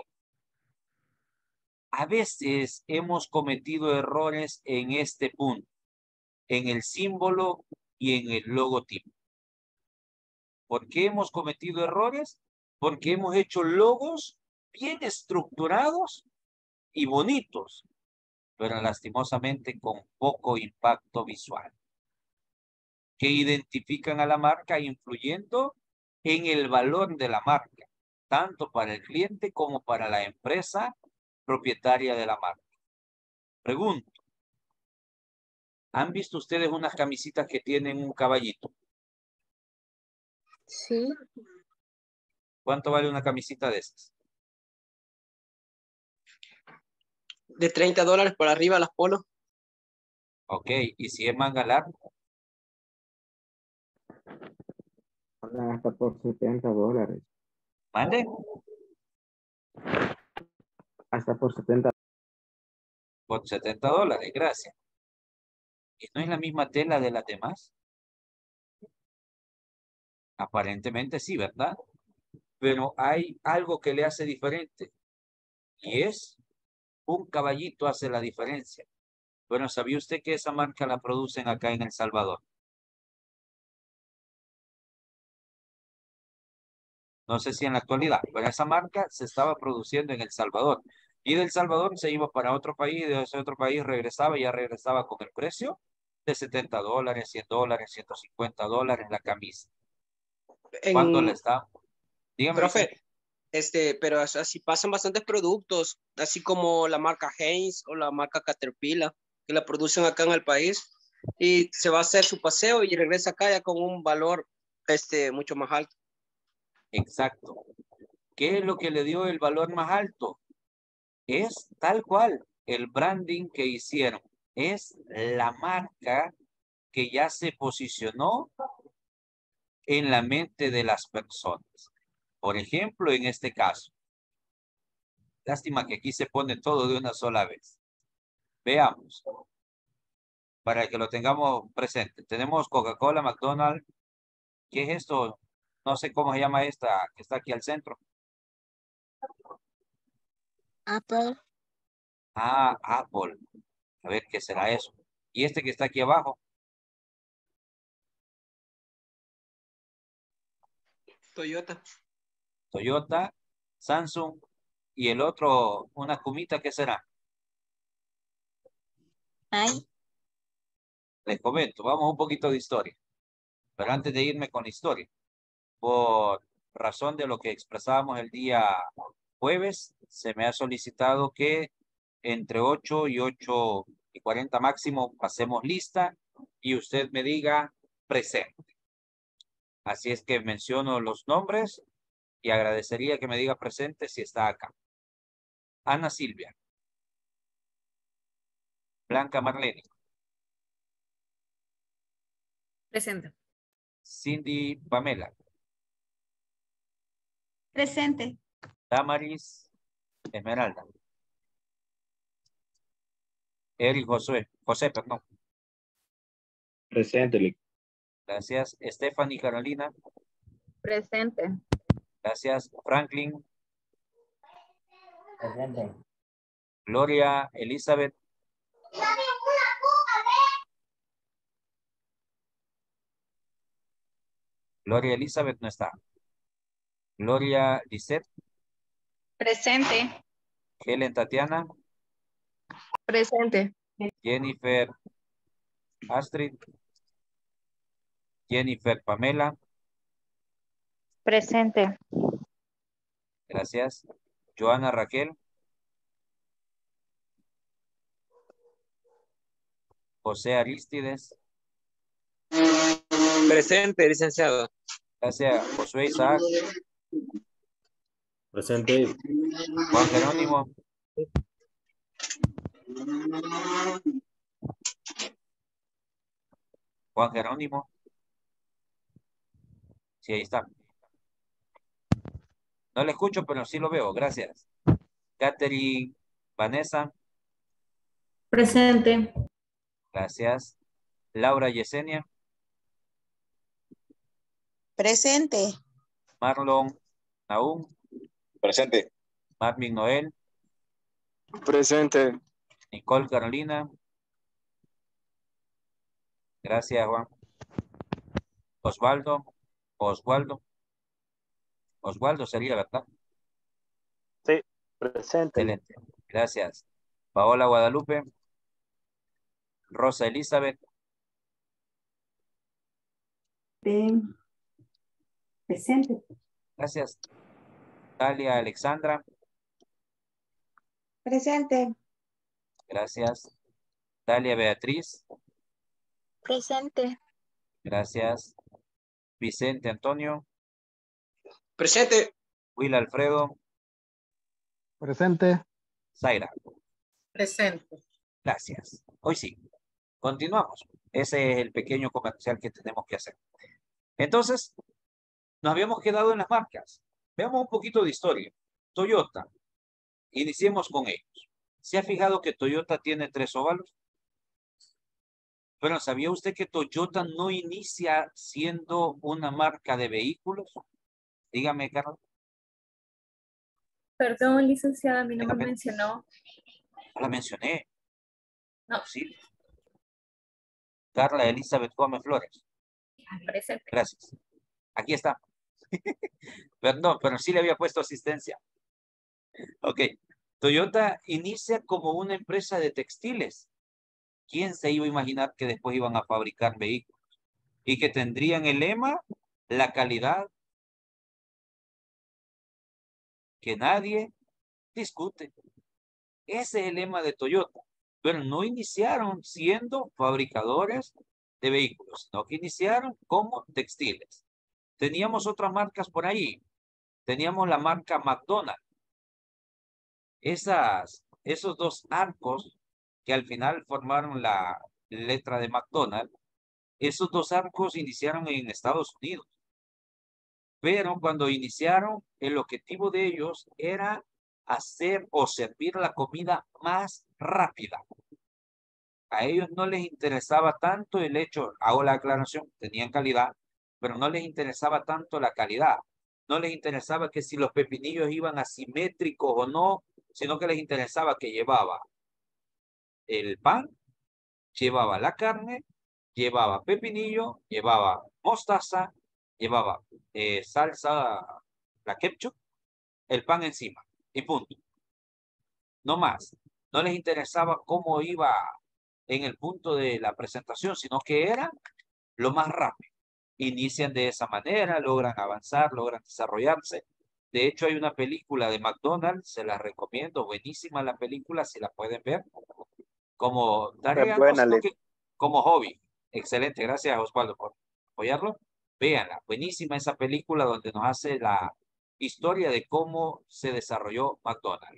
A veces hemos cometido errores en este punto, en el símbolo y en el logotipo. ¿Por qué hemos cometido errores? Porque hemos hecho logos bien estructurados y bonitos, pero lastimosamente con poco impacto visual, que identifican a la marca influyendo en el valor de la marca, tanto para el cliente como para la empresa propietaria de la marca. Pregunto, ¿han visto ustedes unas camisitas que tienen un caballito? Sí. ¿Cuánto vale una camisita de esas? De $30 por arriba las polos. Ok, ¿y si es manga larga? Hasta por $70. ¿Mande? Hasta por 70. Por $70, gracias. ¿Y no es la misma tela de las demás? Aparentemente sí, ¿verdad? Pero hay algo que le hace diferente. Y es un caballito hace la diferencia. Bueno, ¿sabía usted que esa marca la producen acá en El Salvador? No sé si en la actualidad, pero esa marca se estaba produciendo en El Salvador. Y de El Salvador se iba para otro país, de ese otro país regresaba y ya regresaba con el precio de $70, $100, $150 la camisa. ¿Cuánto le está? Dígame, Profe, pero así pasan bastantes productos, así como la marca Heinz o la marca Caterpillar, que la producen acá en el país y se va a hacer su paseo y regresa acá ya con un valor mucho más alto. Exacto. ¿Qué es lo que le dio el valor más alto? Es tal cual el branding que hicieron. Es la marca que ya se posicionó en la mente de las personas. Por ejemplo, en este caso. Lástima que aquí se pone todo de una sola vez. Veamos. Para que lo tengamos presente. Tenemos Coca-Cola, McDonald's. ¿Qué es esto? No sé cómo se llama esta que está aquí al centro. Apple. Ah, Apple. A ver, ¿qué será eso? ¿Y este que está aquí abajo? Toyota. Toyota, Samsung y el otro, una Kumita, ¿qué será? Ay. Les comento, vamos un poquito de historia. Pero antes de irme con la historia, por razón de lo que expresábamos el día jueves, se me ha solicitado que entre 8 y 8:40 máximo pasemos lista y usted me diga presente. Así es que menciono los nombres y agradecería que me diga presente si está acá. Ana Silvia. Blanca Marlene. Presente. Cindy Pamela. Presente. Damaris Esmeralda. Eric Josué. José, perdón. Presente, Lic. Gracias. Stephanie Carolina. Presente. Gracias. Franklin. Presente. Gloria Elizabeth. Gloria Elizabeth no está. Gloria Lisette. Presente. Helen Tatiana. Presente. Jennifer Astrid. Jennifer Pamela. Presente. Gracias. Joana Raquel. José Aristides. Presente, licenciado. Gracias. Josué Isaac. Presente. Juan Jerónimo. Juan Jerónimo. Sí, ahí está. No le escucho, pero sí lo veo. Gracias. Catherine Vanessa. Presente. Gracias. Laura Yesenia. Presente. Marlon Naum. Presente. Marvin Noel. Presente. Nicole Carolina. Gracias, Juan. Osvaldo. Osvaldo sería, ¿verdad? Sí, presente. Excelente. Gracias. Paola Guadalupe. Rosa Elizabeth. Presente. Gracias. Talia Alexandra. Presente. Gracias. Dalia Beatriz. Presente. Gracias. Vicente Antonio. Presente. Will Alfredo. Presente. Zaira. Presente. Gracias. Hoy sí. Continuamos. Ese es el pequeño comercial que tenemos que hacer. Entonces, nos habíamos quedado en las marcas. Veamos un poquito de historia. Toyota. Iniciemos con ellos. ¿Se ha fijado que Toyota tiene 3 óvalos? Pero ¿sabía usted que Toyota no inicia siendo una marca de vehículos? Dígame, Carlos. Perdón, licenciada, a mí no me mencionó. No la mencioné. No. Sí. Carla Elizabeth Gómez Flores. Presente. Gracias. Aquí está. Perdón, pero sí le había puesto asistencia. Ok. Toyota inicia como una empresa de textiles. ¿Quién se iba a imaginar que después iban a fabricar vehículos? Y que tendrían el lema, la calidad que nadie discute. Ese es el lema de Toyota. Pero no iniciaron siendo fabricadores de vehículos, sino que iniciaron como textiles. Teníamos otras marcas por ahí. Teníamos la marca McDonald's. Esos 2 arcos que al final formaron la letra de McDonald's, esos 2 arcos iniciaron en Estados Unidos. Pero cuando iniciaron, el objetivo de ellos era hacer o servir la comida más rápida. A ellos no les interesaba tanto el hecho, hago la aclaración, tenían calidad, pero no les interesaba tanto la calidad. No les interesaba que si los pepinillos iban asimétricos o no, sino que les interesaba que llevaba el pan, llevaba la carne, llevaba pepinillo, llevaba mostaza, llevaba salsa, la ketchup, el pan encima y punto. No más. No les interesaba cómo iba en el punto de la presentación, sino que era lo más rápido. Inician de esa manera, logran avanzar, logran desarrollarse. De hecho, hay una película de McDonald's, se la recomiendo, buenísima la película, si la pueden ver, como tarea, no, como hobby. Excelente, gracias Osvaldo por apoyarlo. Véanla, buenísima esa película donde nos hace la historia de cómo se desarrolló McDonald's.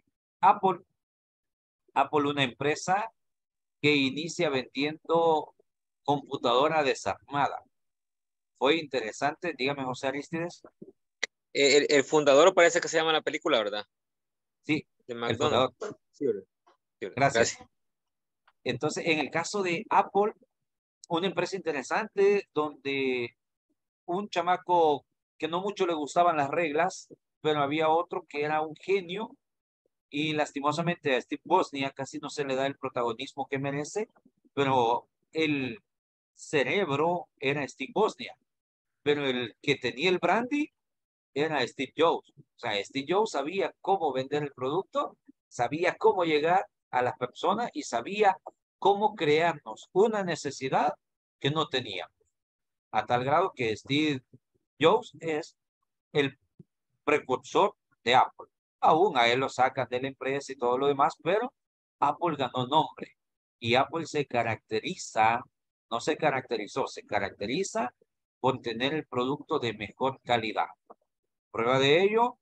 Apple, una empresa que inicia vendiendo computadora desarmada. Fue interesante, dígame José Aristides. El fundador parece que se llama la película, ¿verdad? Sí, de el fundador. Sí, Gracias. Entonces, en el caso de Apple, una empresa interesante donde un chamaco que no mucho le gustaban las reglas, pero había otro que era un genio y lastimosamente a Steve Wozniak casi no se le da el protagonismo que merece, pero el cerebro era Steve Wozniak, pero el que tenía el brandy era Steve Jobs. O sea, Steve Jobs sabía cómo vender el producto, sabía cómo llegar a las personas y sabía cómo crearnos una necesidad que no teníamos. A tal grado que Steve Jobs es el precursor de Apple. Aún a él lo sacan de la empresa y todo lo demás, pero Apple ganó nombre. Y Apple se caracteriza, no se caracterizó, se caracteriza por tener el producto de mejor calidad. Prueba de ello,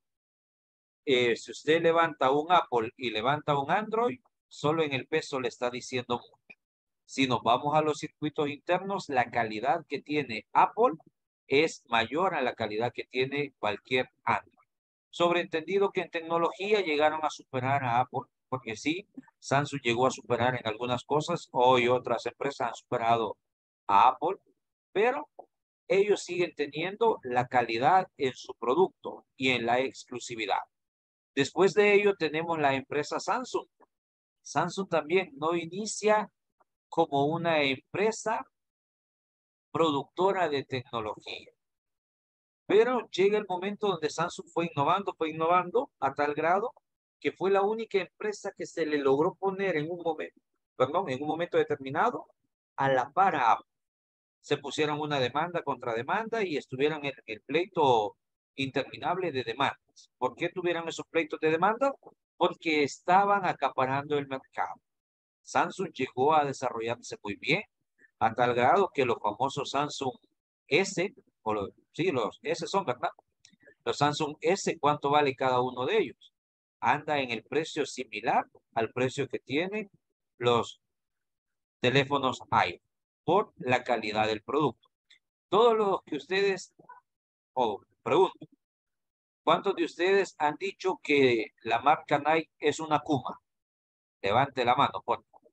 si usted levanta un Apple y levanta un Android, solo en el peso le está diciendo mucho. Si nos vamos a los circuitos internos, la calidad que tiene Apple es mayor a la calidad que tiene cualquier Android. Sobreentendido que en tecnología llegaron a superar a Apple, porque sí, Samsung llegó a superar en algunas cosas, hoy otras empresas han superado a Apple, pero ellos siguen teniendo la calidad en su producto y en la exclusividad. Después de ello tenemos la empresa Samsung. Samsung también no inicia como una empresa productora de tecnología. Pero llega el momento donde Samsung fue innovando a tal grado que fue la única empresa que se le logró poner en un momento determinado a la par a Apple. Se pusieron una demanda contra demanda y estuvieron en el pleito interminable de demandas. ¿Por qué tuvieron esos pleitos de demanda? Porque estaban acaparando el mercado. Samsung llegó a desarrollarse muy bien, a tal grado que los famosos Samsung S, sí, los S son, ¿verdad? Los Samsung S, ¿cuánto vale cada uno de ellos? Anda en el precio similar al precio que tienen los teléfonos iPhone, por la calidad del producto. Todos los que ustedes, pregunto, ¿cuántos de ustedes han dicho que la marca Nike es una Kuma? Levante la mano, por favor.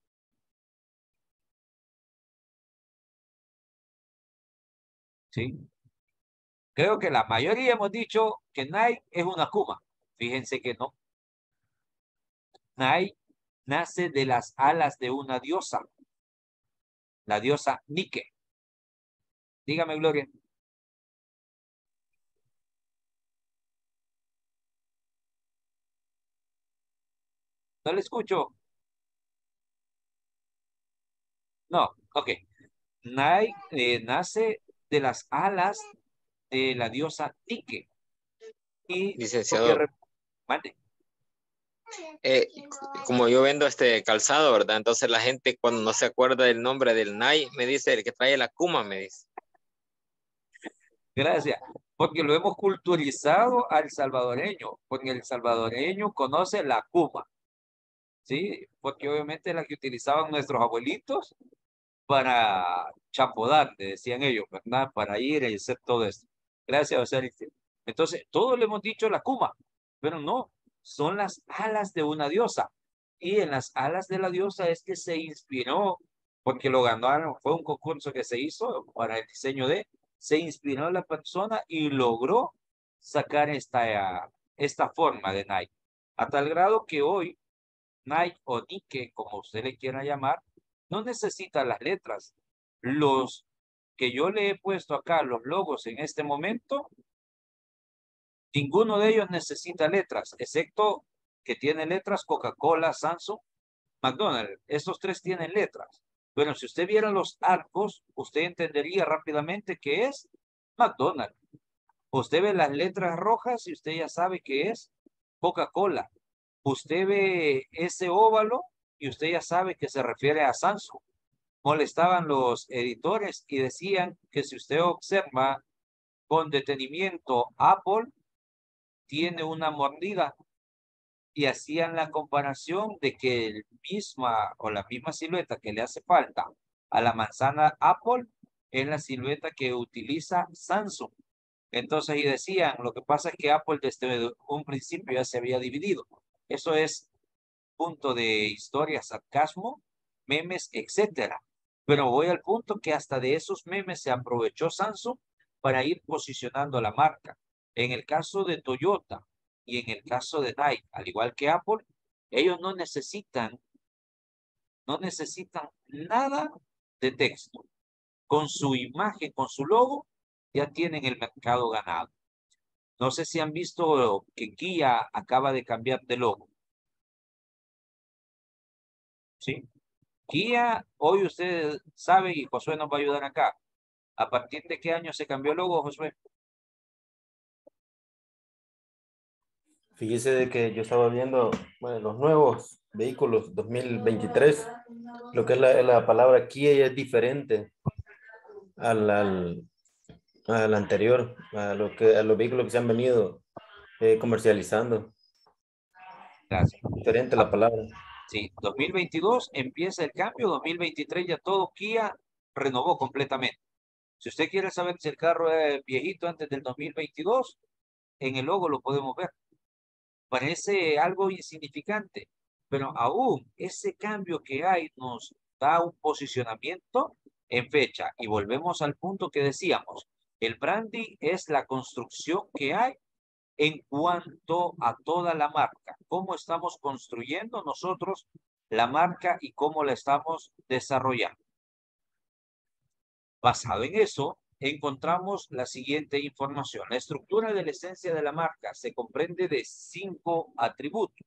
¿Sí? Creo que la mayoría hemos dicho que Nike es una Kuma. Fíjense que no. Nike nace de las alas de una diosa, la diosa Nike. Dígame, Gloria. No le escucho. No, ok. Nike nace de las alas de la diosa Nike. Y licenciado, mande. como yo vendo este calzado, ¿verdad? Entonces la gente cuando no se acuerda del nombre del Nike me dice el que trae la Kuma, me dice. Gracias, porque lo hemos culturizado al salvadoreño, porque el salvadoreño conoce la Kuma, ¿sí? Porque obviamente es la que utilizaban nuestros abuelitos para chapodar, le decían ellos, ¿verdad? Para ir y hacer todo esto. Gracias, José. Entonces, todos le hemos dicho la Kuma, pero no, son las alas de una diosa. Y en las alas de la diosa es que se inspiró, porque lo ganaron, fue un concurso que se hizo para el diseño se inspiró la persona y logró sacar esta forma de Nike. A tal grado que hoy Nike o Nike, como usted le quiera llamar, no necesita las letras. Los que yo le he puesto acá, los logos en este momento, ninguno de ellos necesita letras, excepto que tiene letras Coca-Cola, Samsung, McDonald's. Estos tres tienen letras. Pero si usted viera los arcos, usted entendería rápidamente que es McDonald's. Usted ve las letras rojas y usted ya sabe que es Coca-Cola. Usted ve ese óvalo y usted ya sabe que se refiere a Samsung. Molestaban los editores y decían que si usted observa con detenimiento, Apple tiene una mordida, y hacían la comparación de que la misma silueta que le hace falta a la manzana Apple es la silueta que utiliza Samsung. Entonces, y decían, lo que pasa es que Apple desde un principio ya se había dividido. Eso es punto de historia, sarcasmo, memes, etcétera. Pero voy al punto que hasta de esos memes se aprovechó Samsung para ir posicionando la marca. En el caso de Toyota y en el caso de Nike, al igual que Apple, ellos no necesitan nada de texto. Con su imagen, con su logo, ya tienen el mercado ganado. No sé si han visto que Kia acaba de cambiar de logo. ¿Sí? Kia, hoy usted sabe, y Josué nos va a ayudar acá. ¿A partir de qué año se cambió el logo, Josué? Fíjese de que yo estaba viendo, bueno, los nuevos vehículos 2023, lo que es la palabra Kia ya es diferente al anterior, a los vehículos que se han venido comercializando. Gracias. Diferente la palabra. Sí, 2022 empieza el cambio, 2023 ya todo Kia renovó completamente. Si usted quiere saber si el carro es viejito antes del 2022, en el logo lo podemos ver. Parece algo insignificante, pero aún ese cambio que hay nos da un posicionamiento en fecha. Y volvemos al punto que decíamos, el branding es la construcción que hay en cuanto a toda la marca. Cómo estamos construyendo nosotros la marca y cómo la estamos desarrollando. Basado en eso, encontramos la siguiente información. La estructura de la esencia de la marca se comprende de 5 atributos.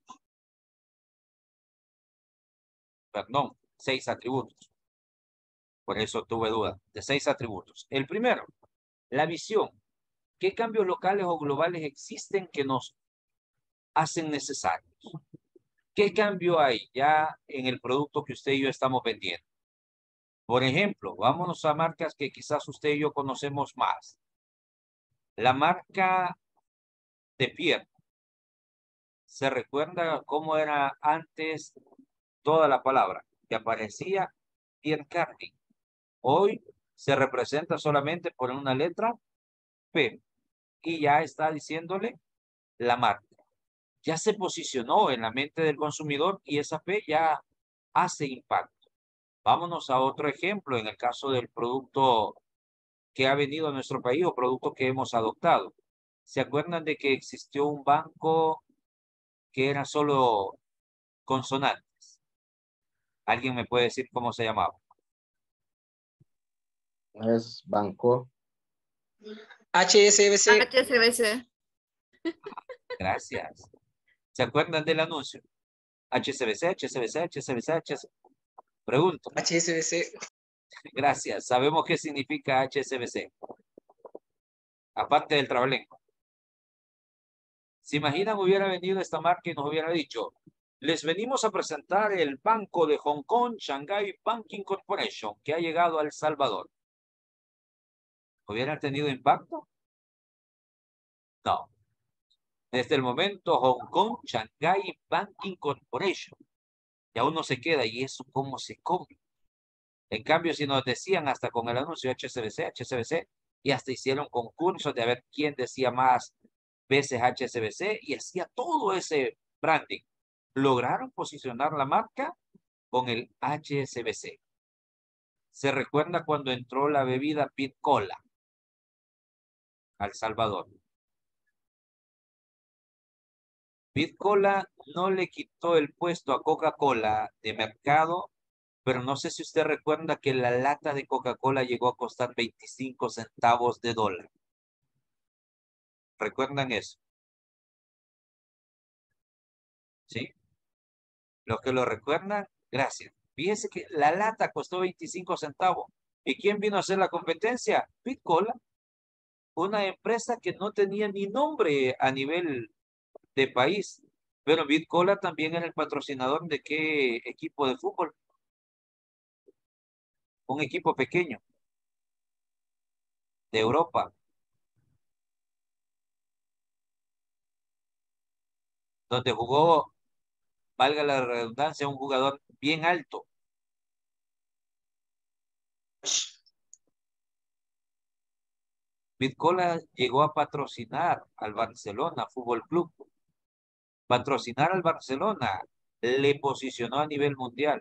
Perdón, 6 atributos. Por eso tuve duda. De 6 atributos. El primero, la visión. ¿Qué cambios locales o globales existen que nos hacen necesarios? ¿Qué cambio hay ya en el producto que usted y yo estamos vendiendo? Por ejemplo, vámonos a marcas que quizás usted y yo conocemos más. La marca de Pierre. ¿Se recuerda cómo era antes toda la palabra? Que aparecía Pierre Cardin. Hoy se representa solamente por una letra P. Y ya está diciéndole la marca. Ya se posicionó en la mente del consumidor y esa P ya hace impacto. Vámonos a otro ejemplo en el caso del producto que ha venido a nuestro país o producto que hemos adoptado. ¿Se acuerdan de que existió un banco que era solo consonantes? ¿Alguien me puede decir cómo se llamaba? Es Banco. HSBC. HSBC. Gracias. ¿Se acuerdan del anuncio? HSBC, HSBC, HSBC, HSBC. Pregunto. HSBC. Gracias. Sabemos qué significa HSBC. Aparte del trabalengo. ¿Se imaginan hubiera venido esta marca y nos hubiera dicho, les venimos a presentar el Banco de Hong Kong, Shanghai Banking Corporation, que ha llegado a El Salvador? ¿Hubiera tenido impacto? No. Desde el momento, Hong Kong, Shanghai Banking Corporation. Ya uno se queda, ¿y eso cómo se come? En cambio, si nos decían hasta con el anuncio HSBC, HSBC, y hasta hicieron concursos de a ver quién decía más veces HSBC y hacía todo ese branding. Lograron posicionar la marca con el HSBC. ¿Se recuerda cuando entró la bebida Pit Cola a El Salvador? Pit Cola no le quitó el puesto a Coca-Cola de mercado, pero no sé si usted recuerda que la lata de Coca-Cola llegó a costar 25 centavos de dólar. ¿Recuerdan eso? ¿Sí? Los que lo recuerdan, gracias. Fíjense que la lata costó 25 centavos. ¿Y quién vino a hacer la competencia? Pit Cola. Una empresa que no tenía ni nombre a nivel de país. Pero Pit Cola también era el patrocinador de qué equipo de fútbol. Un equipo pequeño de Europa. Donde jugó, valga la redundancia, un jugador bien alto. Pit Cola llegó a patrocinar al Barcelona Fútbol Club. Patrocinar al Barcelona le posicionó a nivel mundial.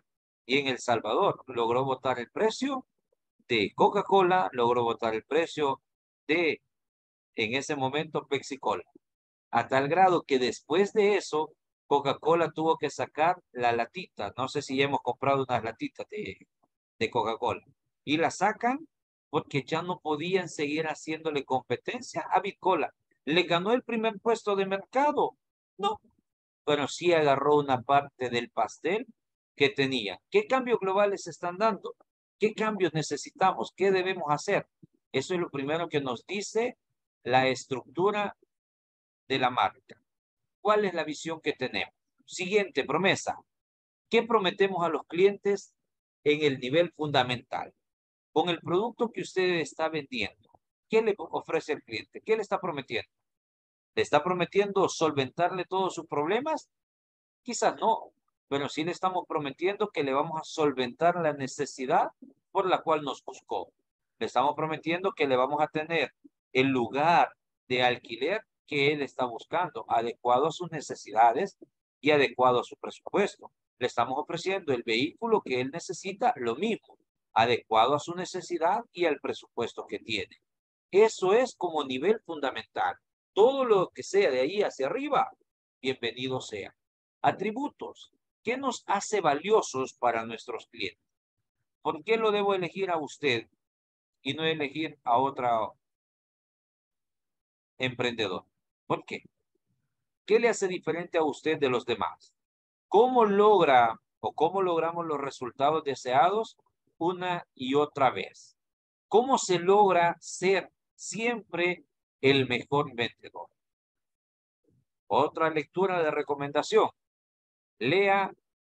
Y en El Salvador logró botar el precio de Coca-Cola, logró botar el precio de, en ese momento, Pepsi-Cola. A tal grado que después de eso, Coca-Cola tuvo que sacar la latita. No sé si ya hemos comprado unas latitas de Coca-Cola. Y la sacan porque ya no podían seguir haciéndole competencia a Bitcola. ¿Le ganó el primer puesto de mercado? No. Pero sí agarró una parte del pastel que tenía. ¿Qué cambios globales se están dando? ¿Qué cambios necesitamos? ¿Qué debemos hacer? Eso es lo primero que nos dice la estructura de la marca. ¿Cuál es la visión que tenemos? Siguiente promesa. ¿Qué prometemos a los clientes en el nivel fundamental? Con el producto que usted está vendiendo, ¿qué le ofrece el cliente? ¿Qué le está prometiendo? ¿Le está prometiendo solventarle todos sus problemas? Quizás no, pero sí le estamos prometiendo que le vamos a solventar la necesidad por la cual nos buscó. Le estamos prometiendo que le vamos a tener el lugar de alquiler que él está buscando, adecuado a sus necesidades y adecuado a su presupuesto. Le estamos ofreciendo el vehículo que él necesita, lo mismo, adecuado a su necesidad y al presupuesto que tiene. Eso es como nivel fundamental. Todo lo que sea de ahí hacia arriba, bienvenido sea. Atributos. ¿Qué nos hace valiosos para nuestros clientes? ¿Por qué lo debo elegir a usted y no elegir a otro emprendedor? ¿Por qué? ¿Qué le hace diferente a usted de los demás? ¿Cómo logra o cómo logramos los resultados deseados una y otra vez? ¿Cómo se logra ser siempre el mejor vendedor? Otra lectura de recomendación. Lea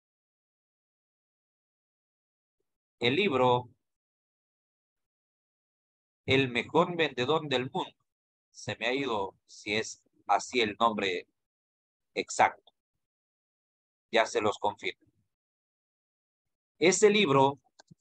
el libro El mejor vendedor del mundo. Se me ha ido si es así el nombre exacto. Ya se los confirmo. Ese libro,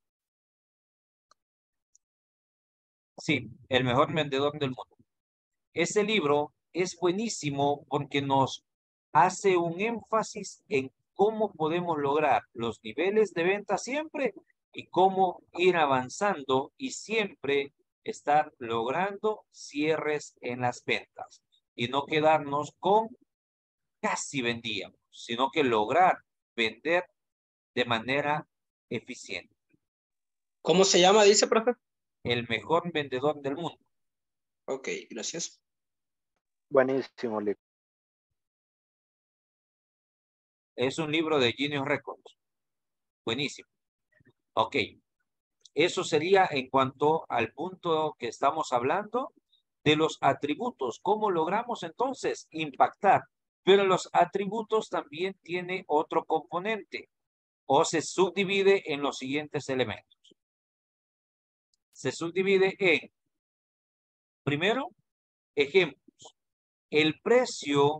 sí, El mejor vendedor del mundo. Ese libro es buenísimo porque nos hace un énfasis en cómo podemos lograr los niveles de venta siempre y cómo ir avanzando y siempre estar logrando cierres en las ventas y no quedarnos con casi vendíamos, sino que lograr vender de manera eficiente. ¿Cómo se llama, dice, profe? El mejor vendedor del mundo. Ok, gracias. Buenísimo, Lick. Es un libro de Genius Records. Buenísimo. Ok. Eso sería en cuanto al punto que estamos hablando de los atributos. ¿Cómo logramos entonces impactar? Pero los atributos también tienen otro componente o se subdivide en los siguientes elementos. Se subdivide en, primero, ejemplos. El precio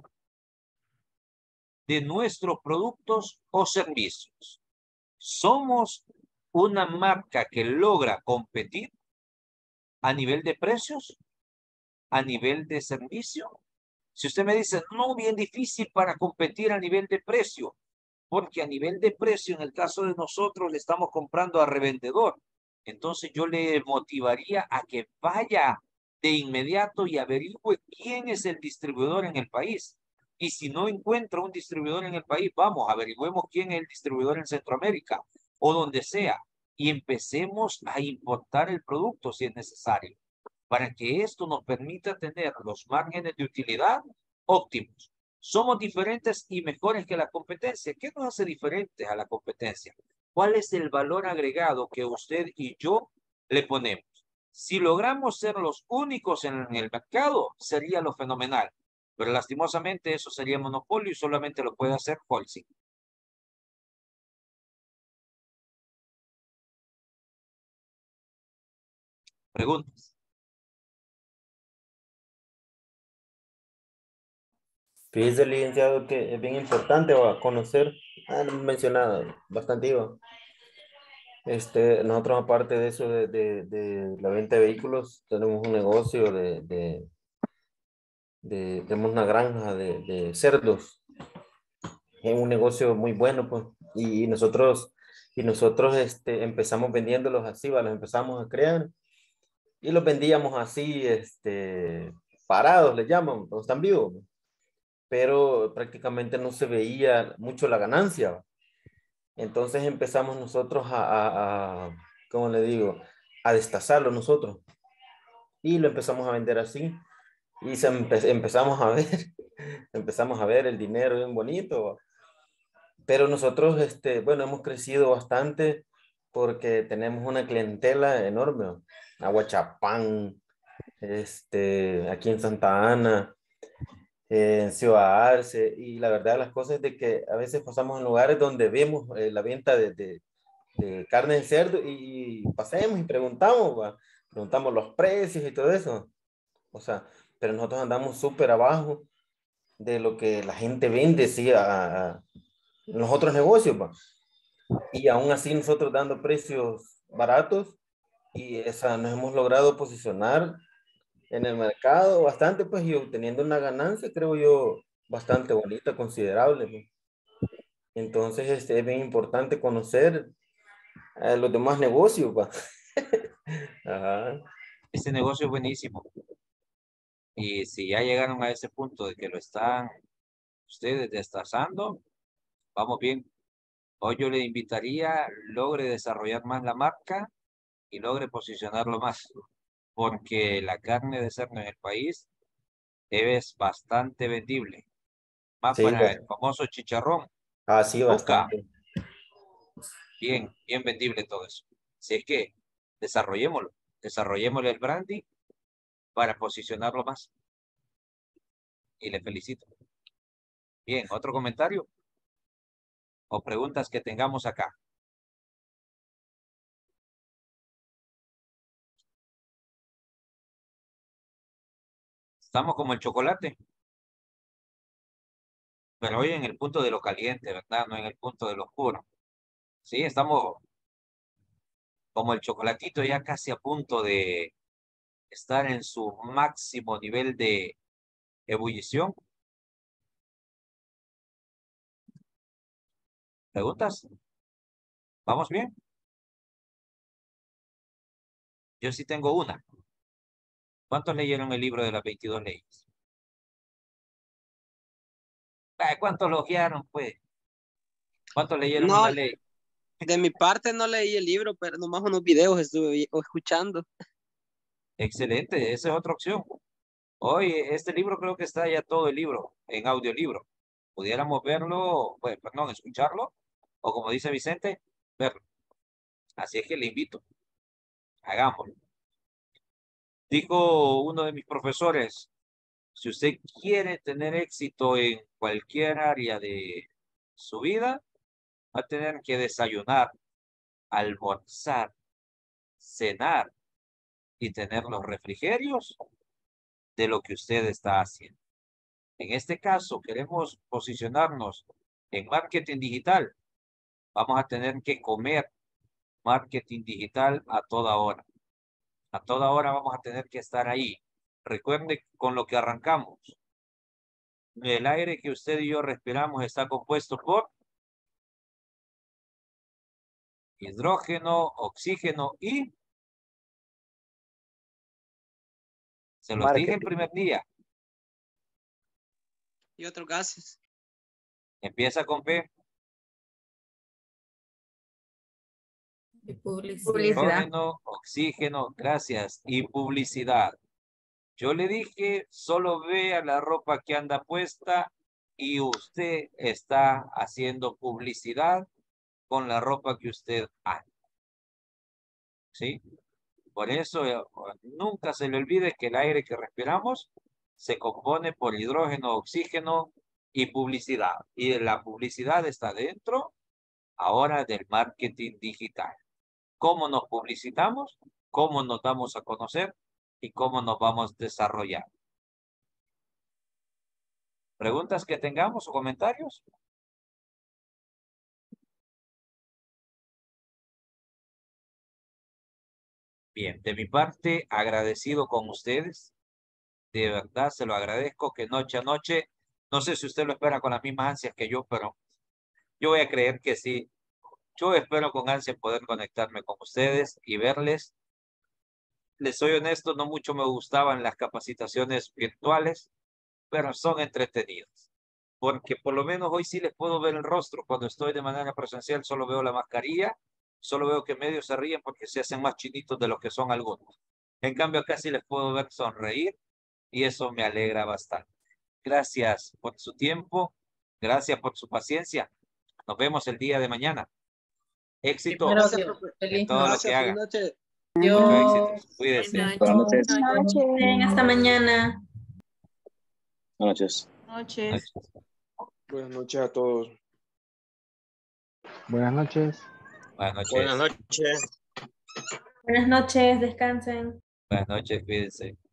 de nuestros productos o servicios. ¿Somos una marca que logra competir a nivel de precios? ¿A nivel de servicio? Si usted me dice, no, bien difícil para competir a nivel de precio, porque a nivel de precio, en el caso de nosotros, le estamos comprando a revendedor. Entonces yo le motivaría a que vaya de inmediato y averigüe quién es el distribuidor en el país. Y si no encuentra un distribuidor en el país, vamos, averigüemos quién es el distribuidor en Centroamérica o donde sea. Y empecemos a importar el producto si es necesario, para que esto nos permita tener los márgenes de utilidad óptimos. Somos diferentes y mejores que la competencia. ¿Qué nos hace diferentes a la competencia? ¿Cuál es el valor agregado que usted y yo le ponemos? Si logramos ser los únicos en el mercado, sería lo fenomenal. Pero lastimosamente eso sería monopolio y solamente lo puede hacer Holcim. ¿Preguntas? Fíjese, licenciado, que es bien importante conocer, mencionado bastante. Nosotros, aparte de eso, de la venta de vehículos, tenemos un negocio tenemos una granja de cerdos. Es un negocio muy bueno, pues, y nosotros Y nosotros empezamos vendiéndolos así, los empezamos a crear y los vendíamos así, parados, les llaman, no están vivos, pero prácticamente no se veía mucho la ganancia. Entonces empezamos nosotros ¿cómo le digo? A destazarlo nosotros. Y lo empezamos a vender así. Y empezamos a ver, empezamos a ver el dinero bien bonito. Pero nosotros, bueno, hemos crecido bastante porque tenemos una clientela enorme. Aguachapán, aquí en Santa Ana, en Ciudad Arce, y la verdad las cosas es de que a veces pasamos en lugares donde vemos la venta de carne de cerdo y pasemos y preguntamos, ¿va? Preguntamos los precios y todo eso. O sea, pero nosotros andamos súper abajo de lo que la gente vende, sí, en los otros negocios, ¿va? Y aún así nosotros dando precios baratos y nos hemos logrado posicionar en el mercado bastante, pues, y obteniendo una ganancia, creo yo, bastante bonita, considerable, pues. Entonces, es bien importante conocer los demás negocios, pues. Ajá. Este negocio es buenísimo. Y si ya llegaron a ese punto de que lo están ustedes destazando, vamos bien. Hoy yo le invitaría, logre desarrollar más la marca y logre posicionarlo más. Porque la carne de cerdo en el país es bastante vendible. Más Sí, para el famoso chicharrón. sí, Nunca. bastante. Bien vendible todo eso. Si es que desarrollémoslo el branding para posicionarlo más. Y le felicito. Bien, ¿otro comentario o preguntas que tengamos acá? Estamos como el chocolate, pero hoy en el punto de lo caliente, ¿verdad? No en el punto de lo oscuro. Sí, estamos como el chocolatito ya casi a punto de estar en su máximo nivel de ebullición. ¿Preguntas? ¿Vamos bien? Yo sí tengo una. ¿Cuántos leyeron el libro de las 22 leyes? ¿Cuántos lo guiaron, pues? ¿Cuántos leyeron No, una ley? de mi parte no leí el libro, pero nomás unos videos estuve escuchando. Excelente, esa es otra opción. Hoy este libro creo que está ya todo el libro en audiolibro. Pudiéramos verlo, pues, perdón, escucharlo, o como dice Vicente, verlo. Así es que le invito. Hagámoslo. Dijo uno de mis profesores, si usted quiere tener éxito en cualquier área de su vida, va a tener que desayunar, almorzar, cenar y tener los refrigerios de lo que usted está haciendo. En este caso, queremos posicionarnos en marketing digital. Vamos a tener que comer marketing digital a toda hora. A toda hora vamos a tener que estar ahí. Recuerde con lo que arrancamos. El aire que usted y yo respiramos está compuesto por hidrógeno, oxígeno y... Se los dije el primer día. Y otros gases. Empieza con P. Y publicidad. Hidrógeno, oxígeno, gracias. Y publicidad. Yo le dije, solo vea la ropa que anda puesta y usted está haciendo publicidad con la ropa que usted anda. ¿Sí? Por eso nunca se le olvide que el aire que respiramos se compone por hidrógeno, oxígeno y publicidad. Y la publicidad está dentro ahora del marketing digital. ¿Cómo nos publicitamos? ¿Cómo nos damos a conocer? ¿Y cómo nos vamos a desarrollar? ¿Preguntas que tengamos o comentarios? Bien, de mi parte, agradecido con ustedes. De verdad, se lo agradezco que noche a noche, no sé si usted lo espera con las mismas ansias que yo, pero yo voy a creer que sí. Yo espero con ansia poder conectarme con ustedes y verles. Les soy honesto, no mucho me gustaban las capacitaciones virtuales, pero son entretenidas. Porque por lo menos hoy sí les puedo ver el rostro. Cuando estoy de manera presencial solo veo la mascarilla, solo veo que medio se ríen porque se hacen más chinitos de lo que son algunos. En cambio acá sí les puedo ver sonreír y eso me alegra bastante. Gracias por su tiempo, gracias por su paciencia. Nos vemos el día de mañana. Éxito en todo lo que hagan. Mucho éxito. Cuídense. Buenas noches. Buenas noches. Hasta mañana. Buenas noches. Noches. Buenas noches a todos. Buenas noches. Buenas noches. Buenas noches. Buenas noches, descansen. Buenas noches, cuídense.